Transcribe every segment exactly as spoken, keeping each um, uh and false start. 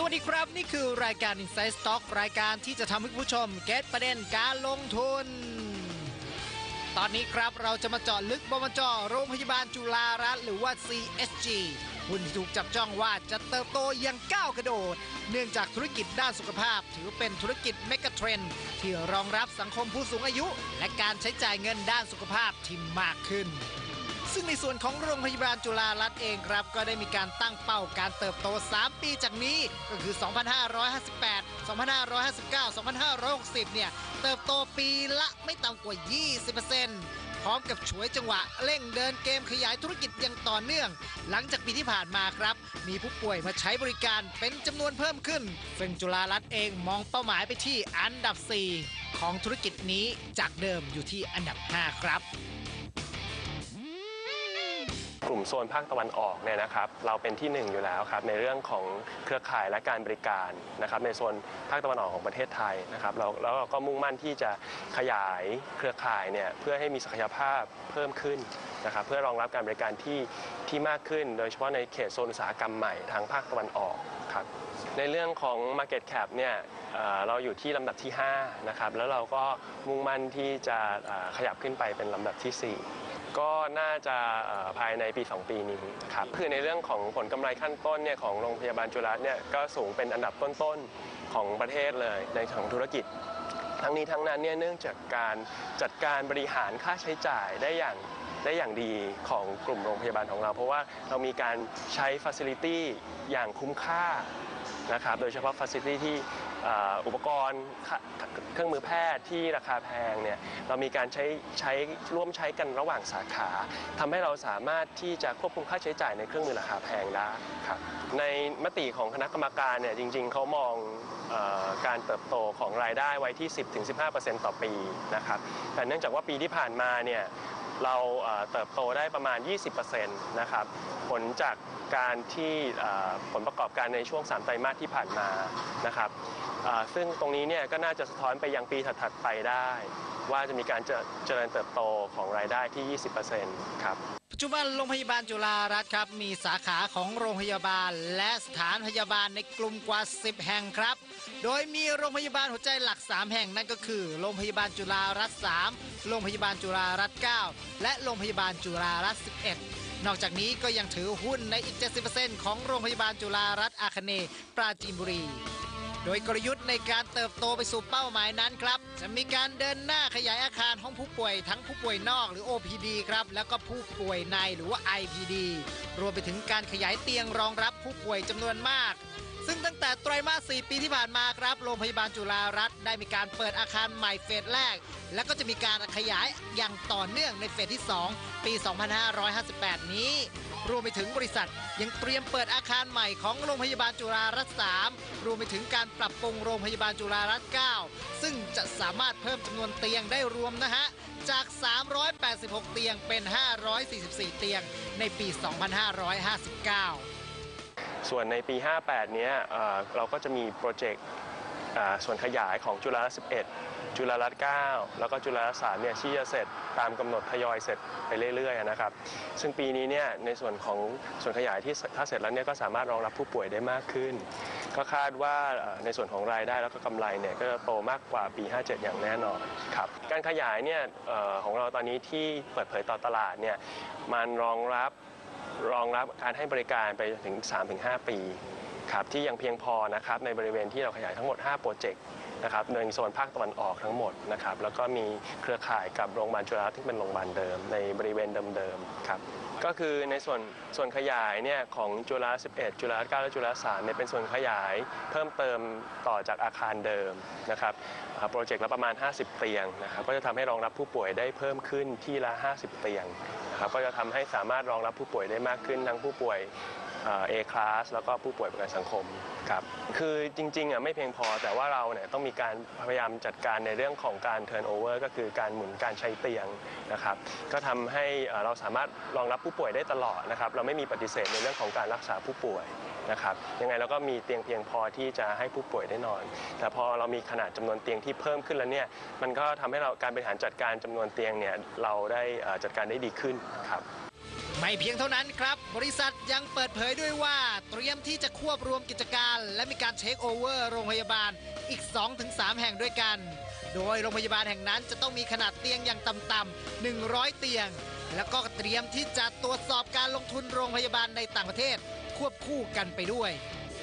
วัสดีครับนี่คือรายการ Inside Stock รายการที่จะทำให้ผู้ชมเก็ตประเด็นการลงทุนตอนนี้ครับเราจะมาเจาะลึกบมจ.โรงพยาบาลจุฬารัตน์หรือว่า ซี เอส จี หุ้นที่ถูกจับจ้องว่าจะเติบโตอย่างก้าวกระโดดเนื่องจากธุรกิจด้านสุขภาพถือเป็นธุรกิจเมกะเทรนด์ที่รองรับสังคมผู้สูงอายุและการใช้จ่ายเงินด้านสุขภาพที่มากขึ้นซึ่งในส่วนของโรงพยาบาลจุฬารัตน์เองครับก็ได้มีการตั้งเป้าการเติบโตสามปีจากนี้ก็คือสองพันห้าร้อยห้าสิบแปด สองพันห้าร้อยห้าสิบเก้า สองพันห้าร้อยหกสิบเนี่ยเติบโตปีละไม่ต่ำกว่า ยี่สิบเปอร์เซ็นต์ พร้อมกับฉวยจังหวะเร่งเดินเกมขยายธุรกิจอย่างต่อเนื่องหลังจากปีที่ผ่านมาครับมีผู้ป่วยมาใช้บริการเป็นจำนวนเพิ่มขึ้นซึ่งจุฬารัตน์เองมองเป้าหมายไปที่อันดับสี่ของธุรกิจนี้จากเดิมอยู่ที่อันดับห้าครับกลุ่มโซนภาคตะวันออกเนี่ยนะครับเราเป็นที่หนึ่งอยู่แล้วครับในเรื่องของเครือข่ายและการบริการนะครับในโซนภาคตะวันออกของประเทศไทยนะครับเราแล้วเราก็มุ่งมั่นที่จะขยายเครือข่ายเนี่ยเพื่อให้มีศักยภาพเพิ่มขึ้นนะครับเพื่อรองรับการบริการที่ที่มากขึ้นโดยเฉพาะในเขตโซนอุตสาหกรรมใหม่ทางภาคตะวันออกครับในเรื่องของ Market Cap เนี่ยเราอยู่ที่ลำดับที่ห้านะครับแล้วเราก็มุ่งมั่นที่จะขยับขึ้นไปเป็นลำดับที่สี่ก็น่าจะภายในปีสองปีนี้ครับคือในเรื่องของผลกำไรขั้นต้นเนี่ยของโรงพยาบาลจุฬาเนี่ยก็สูงเป็นอันดับต้นๆของประเทศเลยในทางธุรกิจทั้งนี้ทั้งนั้นเนี่ยเนื่องจากการจัดการบริหารค่าใช้จ่ายได้อย่างได้อย่างดีของกลุ่มโรงพยาบาลของเราเพราะว่าเรามีการใช้ Facility อย่างคุ้มค่านะครับโดยเฉพาะ Facility ที่อุปกรณ์เครื่องมือแพทย์ที่ราคาแพงเนี่ยเรามีการใช้ใช้ร่วมใช้กันระหว่างสาขาทำให้เราสามารถที่จะควบคุมค่าใช้จ่ายในเครื่องมือราคาแพงได้ครับในมติของคณะกรรมการเนี่ยจริงๆเขามองเอ่อการเติบโตของรายได้ไว้ที่ สิบถึงสิบห้าเปอร์เซ็นต์ ต่อปีนะครับแต่เนื่องจากว่าปีที่ผ่านมาเนี่ยเราเติบโตได้ประมาณ ยี่สิบเปอร์เซ็นต์ นะครับผลจากการที่ผลประกอบการในช่วงสามไตรมาสที่ผ่านมานะครับซึ่งตรงนี้เนี่ยก็น่าจะสะท้อนไปยังปีถัดๆไปได้ว่าจะมีการเจริญเติบโตของรายได้ที่ ยี่สิบเปอร์เซ็นต์ ครับปัจจุบันโรงพยาบาลจุฬารัตน์ครับมีสาขาของโรงพยาบาลและสถานพยาบาลในกลุ่มกว่าสิบแห่งครับโดยมีโรงพยาบาลหัวใจหลักสามแห่งนั่นก็คือโรงพยาบาลจุฬารัตน์สามโรงพยาบาลจุฬารัตน์เก้าและโรงพยาบาลจุฬารัตน์สิบเอ็ดนอกจากนี้ก็ยังถือหุ้นในอีก เจ็ดสิบเปอร์เซ็นต์ ของโรงพยาบาลจุฬารัตน์อาคเนย์ปราจีนบุรีโดยกลยุทธ์ในการเติบโตไปสู่เป้าหมายนั้นครับจะมีการเดินหน้าขยายอาคารห้องผู้ป่วยทั้งผู้ป่วยนอกหรือ โอ พี ดี ครับแล้วก็ผู้ป่วยในหรือว่า ไอ พี ดี รวมไปถึงการขยายเตียงรองรับผู้ป่วยจำนวนมากซึ่งตั้งแต่ไตรมาสสี่ปีที่ผ่านมาครับโรงพยาบาลจุฬารัตน์ได้มีการเปิดอาคารใหม่เฟสแรกและก็จะมีการขยายอย่างต่อเนื่องในเฟสที่สองปีสองพันห้าร้อยห้าสิบแปดนี้รวมไปถึงบริษัทยังเตรียมเปิดอาคารใหม่ของโรงพยาบาลจุฬารัตน์สามรวมไปถึงการปรับปรุงโรงพยาบาลจุฬารัตน์เก้าซึ่งจะสามารถเพิ่มจำนวนเตียงได้รวมนะฮะจากสามร้อยแปดสิบหกเตียงเป็นห้าร้อยสี่สิบสี่เตียงในปีสองพันห้าร้อยห้าสิบเก้าส่วนในปีห้าแปดเนี้ยเราก็จะมีโปรเจกต์ส่วนขยายของจุฬารัตน์สิบเอ็ดจุฬารัตน์เก้าแล้วก็จุฬารัตน์สามเนี่ยที่จะเสร็จตามกำหนดทยอยเสร็จไปเรื่อยๆนะครับซึ่งปีนี้เนี่ยในส่วนของส่วนขยายที่ถ้าเสร็จแล้วเนี่ยก็สามารถรองรับผู้ป่วยได้มากขึ้นก็คาดว่าในส่วนของรายได้แล้วก็กำไรเนี่ยก็จะโตมากกว่าปีห้าเจ็ดอย่างแน่นอนครับการขยายเนี่ยของเราตอนนี้ที่เปิดเผยต่อตลาดเนี่ยมันรองรับรองรับการให้บริการไปถึง สามถึงห้า ปีครับที่ยังเพียงพอนะครับในบริเวณที่เราขยายทั้งหมดห้าโปรเจกต์นะครับในโซนภาคตะวันออกทั้งหมดนะครับแล้วก็มีเครือข่ายกับโรงพยาบาลจุฬาที่เป็นโรงพยาบาลเดิมในบริเวณเดิมๆครับก็คือในส่วนส่วนขยายเนี่ยของจุฬาสิบเอ็ดจุฬาเก้าและจุฬาสามเนี่ยเป็นส่วนขยายเพิ่มเติมต่อจากอาคารเดิมนะครับโปรเจกต์ละประมาณห้าสิบเตียงนะครับก็จะทำให้รองรับผู้ป่วยได้เพิ่มขึ้นที่ละห้าสิบเตียงนะครับก็จะทำให้สามารถรองรับผู้ป่วยได้มากขึ้นทั้งผู้ป่วยA class แล้วก็ผู้ป่วยประกันสังคมครับคือจริงๆอ่ะไม่เพียงพอแต่ว่าเราเนี่ยต้องมีการพยายามจัดการในเรื่องของการ turnover ก็คือการหมุนการใช้เตียงนะครับก็ทำให้เราสามารถรองรับผู้ป่วยได้ตลอดนะครับเราไม่มีปฏิเสธในเรื่องของการรักษาผู้ป่วยนะครับยังไงเราก็มีเตียงเพียงพอที่จะให้ผู้ป่วยได้นอนแต่พอเรามีขนาดจำนวนเตียงที่เพิ่มขึ้นแล้วเนี่ยมันก็ทำให้เราการบริหารจัดการจำนวนเตียงเนี่ยเราได้จัดการได้ดีขึ้นครับไม่เพียงเท่านั้นครับบริษัทยังเปิดเผยด้วยว่าเตรียมที่จะควบรวมกิจการและมีการเทคโอเวอร์โรงพยาบาลอีก สองถึงสาม แห่งด้วยกันโดยโรงพยาบาลแห่งนั้นจะต้องมีขนาดเตียงอย่างต่ำๆหนึ่งร้อยเตียงแล้วก็เตรียมที่จะตรวจสอบการลงทุนโรงพยาบาลในต่างประเทศควบคู่กันไปด้วย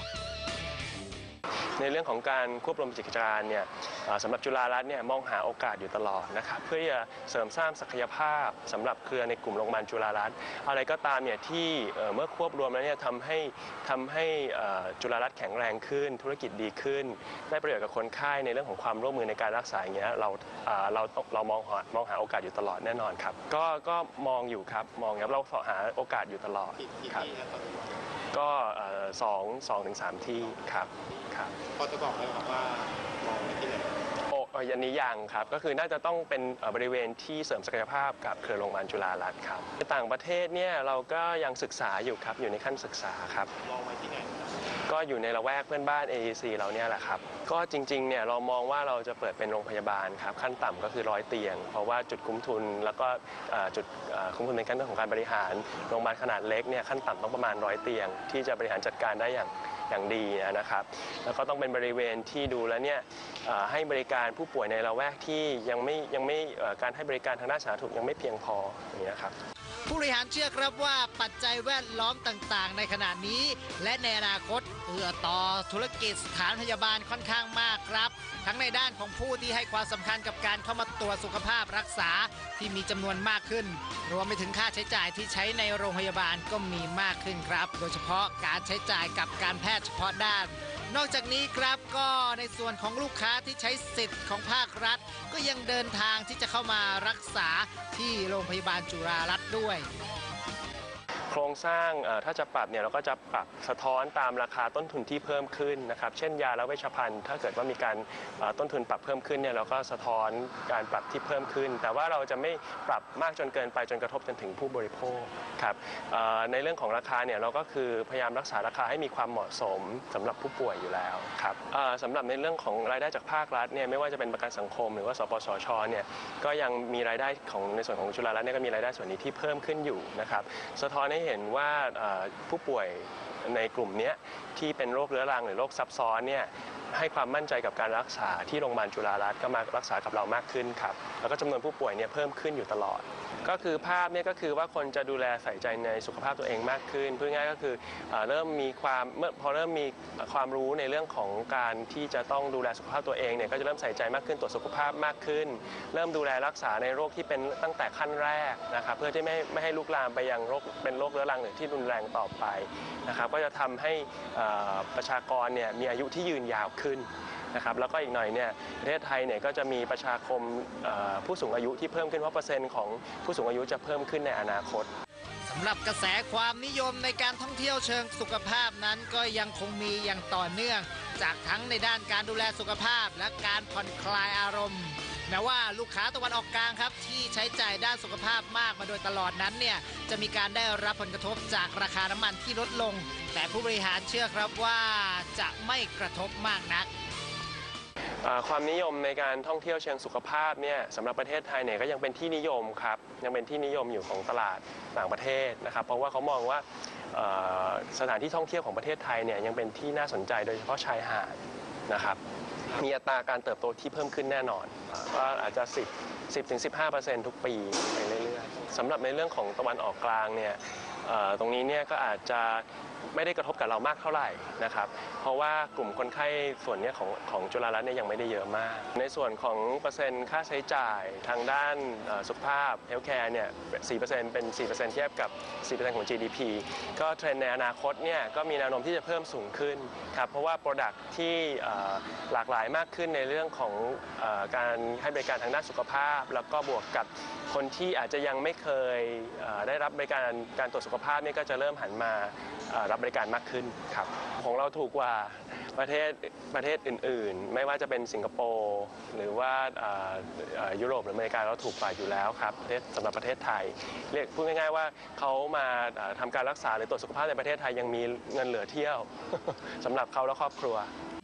ในเรื่องของการควบรวมกิจการเนี่ยสำหรับจุฬารัตน์เนี่ยมองหาโอกาสอยู่ตลอดนะครับเพื่อจะเสริมสร้างศักยภาพสำหรับเครือในกลุ่มโรงพยาบาลจุฬารัตน์อะไรก็ตามเนี่ยที่เมื่อควบรวมแล้วเนี่ยทำให้ทำให้จุฬารัตน์แข็งแรงขึ้นธุรกิจดีขึ้นได้ประโยชน์กับคนไข้ในเรื่องของความร่วมมือในการรักษาอย่างเงี้ยเราเราเรามองหามองหาโอกาสอยู่ตลอดแน่นอนครับก็ก็มองอยู่ครับมองครับเราหาโอกาสอยู่ตลอดครับก็สองสองถึงสามที่ครับพอจะบอกได้ไหมครับว่ามองไปที่ไหนโอ้ยันนี้ยังครับก็คือน่าจะต้องเป็นบริเวณที่เสริมศักยภาพกับเครือโรงพยาบาลจุฬารัตน์ครับในต่างประเทศเนี่ยเราก็ยังศึกษาอยู่ครับอยู่ในขั้นศึกษาครับมองไปที่ไหนก็อยู่ในละแวกเพื่อนบ้าน เอ อี ซี เราเนี่ยแหละครับก็จริงๆเนี่ยเรามองว่าเราจะเปิดเป็นโรงพยาบาลครับขั้นต่ำก็คือร้อยเตียงเพราะว่าจุดคุ้มทุนแล้วก็จุดคุ้มทุนในขั้นเรื่องของการบริหารโรงพยาบาลขนาดเล็กเนี่ยขั้นต่ำต้องประมาณร้อยเตียงที่จะบริหารจัดการได้อย่างอย่างดีนะครับแล้วก็ต้องเป็นบริเวณที่ดูแล้วเนี่ยให้บริการผู้ป่วยในละแวกที่ยังไม่ยังไม่การให้บริการทางด้านสาธารณสุขยังไม่เพียงพออย่างนี้ครับผู้บริหารเชื่อครับว่าปัจจัยแวดล้อมต่างๆในขณะนี้และในอนาคตเอื้อต่อธุรกิจสถานพยาบาลค่อนข้างมากครับทั้งในด้านของผู้ที่ให้ความสำคัญกับการเข้ามาตรวจสุขภาพรักษาที่มีจำนวนมากขึ้นรวมไปถึงค่าใช้จ่ายที่ใช้ในโรงพยาบาลก็มีมากขึ้นครับโดยเฉพาะการใช้จ่ายกับการแพทย์เฉพาะด้านนอกจากนี้ครับก็ในส่วนของลูกค้าที่ใช้สิทธิ์ของภาครัฐก็ยังเดินทางที่จะเข้ามารักษาที่โรงพยาบาลจุฬารัตน์ด้วยโครงสร้างถ้าจะปรับเนี่ยเราก็จะปรับสะท้อนตามราคาต้นทุนที่เพิ่มขึ้นนะครับเช่นยาและเวชภัณฑ์ถ้าเกิดว่ามีการต้นทุนปรับเพิ่มขึ้นเนี่ยเราก็สะท้อนการปรับที่เพิ่มขึ้นแต่ว่าเราจะไม่ปรับมากจนเกินไปจนกระทบจนถึงผู้บริโภคครับในเรื่องของราคาเนี่ยเราก็คือพยายามรักษาราคาให้มีความเหมาะสมสำหรับผู้ป่วยอยู่แล้วครับสำหรับในเรื่องของรายได้จากภาครัฐเนี่ยไม่ว่าจะเป็นประกันสังคมหรือว่าสปสชเนี่ยก็ยังมีรายได้ของในส่วนของจุฬารัตน์เนี่ยก็มีรายได้ส่วนนี้ที่เพิ่มขึ้นอยู่นะครับสะท้อนให้เห็นว่าผู้ป่วยในกลุ่มนี้ที่เป็นโรคเรื้อรังหรือโรคซับซ้อนเนี่ยให้ความมั่นใจกับการรักษาที่โรงพยาบาลจุฬารัตน์ก็มารักษากับเรามากขึ้นครับแล้วก็จำนวนผู้ป่วยเนี่ยเพิ่มขึ้นอยู่ตลอดก็คือภาพเนี่ยก็คือว่าคนจะดูแลใส่ใจในสุขภาพตัวเองมากขึ้นพูดง่ายก็คือเริ่มมีความเมื่อพอเริ่มมีความรู้ในเรื่องของการที่จะต้องดูแลสุขภาพตัวเองเนี่ยก็จะเริ่มใส่ใจมากขึ้นตรวจสุขภาพมากขึ้นเริ่มดูแลรักษาในโรคที่เป็นตั้งแต่ขั้นแรกนะครับเพื่อที่ไม่ไม่ให้ลุกลามไปยังโรคเป็นโรคเรื้อรังหรือที่รุนแรงต่อไปนะครับก็จะทำให้ประชากรเนี่ยมีอายุที่ยืนยาวขึ้นนะครับแล้วก็อีกหน่อยเนี่ยประเทศไทยเนี่ยก็จะมีประชาคมผู้สูงอายุที่เพิ่มขึ้นเพราะเปอร์เซ็นต์ของผู้สูงอายุจะเพิ่มขึ้นในอนาคตสำหรับกระแสความนิยมในการท่องเที่ยวเชิงสุขภาพนั้นก็ยังคงมีอย่างต่อเนื่องจากทั้งในด้านการดูแลสุขภาพและการผ่อนคลายอารมณ์แม้ว่าลูกค้าตะวันออกกลางครับที่ใช้จ่ายด้านสุขภาพมากมาโดยตลอดนั้นเนี่ยจะมีการได้รับผลกระทบจากราคาน้ำมันที่ลดลงแต่ผู้บริหารเชื่อครับว่าจะไม่กระทบมากนักความนิยมในการท่องเที่ยวเชิงสุขภาพเนี่ยสำหรับประเทศไทยเนี่ยก็ยังเป็นที่นิยมครับยังเป็นที่นิยมอยู่ของตลาดต่างประเทศนะครับเพราะว่าเขามองว่าสถานที่ท่องเที่ยวของประเทศไทยเนี่ยยังเป็นที่น่าสนใจโดยเฉพาะชายหาดนะครับมีอัตราการเติบโตที่เพิ่มขึ้นแน่นอนว่าอาจจะสิบ สิบถึงสิบห้าเปอร์เซ็นต์ ทุกปีไปเรื่อยๆสำหรับในเรื่องของตะวันออกกลางเนี่ยตรงนี้เนี่ยก็อาจจะไม่ได้กระทบกับเรามากเท่าไหร่นะครับเพราะว่ากลุ่มคนไข้ส่วนนี้ของของจุฬารัตน์เนี่ยยังไม่ได้เยอะมากในส่วนของเปอร์เซ็นต์ค่าใช้จ่ายทางด้านสุขภาพเฮลท์แคร์เนี่ย สี่เปอร์เซ็นต์ เป็น สี่เปอร์เซ็นต์ เทียบกับ สี่เปอร์เซ็นต์ ของ จี ดี พี ก็เทรนด์ในอนาคตเนี่ยก็มีแนวโน้มที่จะเพิ่มสูงขึ้นครับเพราะว่า Product ที่หลากหลายมากขึ้นในเรื่องของการให้บริการทางด้านสุขภาพแล้วก็บวกกับคนที่อาจจะยังไม่เคยได้รับบริการการตรวจสุขภาพเนี่ยก็จะเริ่มหันมารับบริการมากขึ้นครับของเราถูกกว่าประเทศประเทศอื่นๆไม่ว่าจะเป็นสิงคโปร์หรือว่ายุโรปหรืออเมริกาเราถูกกว่าอยู่แล้วครับสำหรับประเทศไทยเรียกพูดง่ายๆว่าเขามาทำการรักษาหรือตรวจสุขภาพในประเทศไทยยังมีเงินเหลือเที่ยวสำหรับเขาและครอบครัว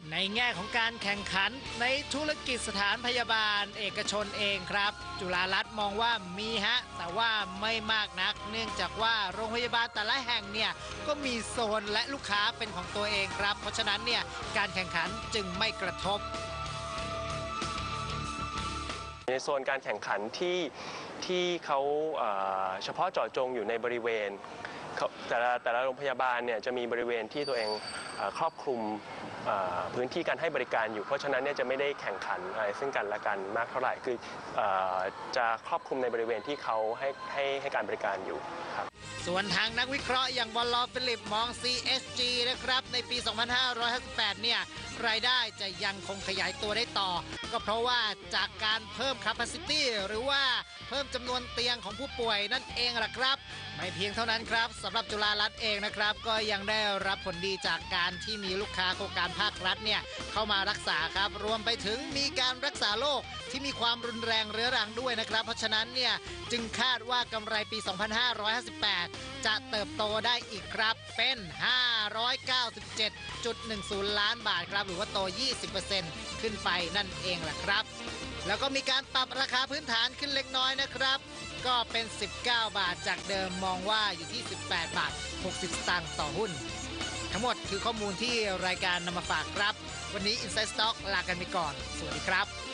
ในแง่ของการแข่งขันในธุรกิจสถานพยาบาลเอกชนเองครับจุฬารัตน์มองว่ามีฮะแต่ว่าไม่มากนักเนื่องจากว่าโรงพยาบาลแต่ละแห่งเนี่ยก็มีโซนและลูกค้าเป็นของตัวเองครับเพราะฉะนั้นเนี่ยการแข่งขันจึงไม่กระทบในโซนการแข่งขันที่ที่เขาเอ่อเฉพาะเจาะจงอยู่ในบริเวณเขาแต่ละแต่ละโรงพยาบาลเนี่ยจะมีบริเวณที่ตัวเองเอ่อครอบคลุมเอ่อพื้นที่การให้บริการอยู่เพราะฉะนั้นเนี่ยจะไม่ได้แข่งขันอะไรซึ่งกันและกันมากเท่าไหร่คือเอ่อจะครอบคลุมในบริเวณที่เขาให้ให้ให้การบริการอยู่ครับส่วนทางนักวิเคราะห์อย่างบอลลอฟิลิปมอง ซี เอส จี นะครับในปี สองพันห้าร้อยห้าสิบแปด เนี่ยรายได้จะยังคงขยายตัวได้ต่อก็เพราะว่าจากการเพิ่ม capacity หรือว่าเพิ่มจำนวนเตียงของผู้ป่วยนั่นเองล่ะครับไม่เพียงเท่านั้นครับสำหรับจุฬารัตน์เองนะครับก็ยังได้รับผลดีจากการที่มีลูกค้าโครงการภาครัฐเนี่ยเข้ามารักษาครับรวมไปถึงมีการรักษาโรคที่มีความรุนแรงเรื้อรังด้วยนะครับเพราะฉะนั้นเนี่ยจึงคาดว่ากำไรปี สองพันห้าร้อยห้าสิบแปด จะเติบโตได้อีกครับเป็น ห้าร้อยเก้าสิบเจ็ดจุดหนึ่งศูนย์ ล้านบาทครับหรือว่าโต ยี่สิบเปอร์เซ็นต์ ขึ้นไปนั่นเองแหละครับแล้วก็มีการปรับราคาพื้นฐานขึ้นเล็กน้อยนะครับก็เป็น สิบเก้า บาทจากเดิมมองว่าอยู่ที่ สิบแปด บาท หกสิบ สตางค์ต่อหุ้นทั้งหมดคือข้อมูลที่รายการนำมาฝากครับวันนี้ Inside Stock ลากันไปก่อนสวัสดีครับ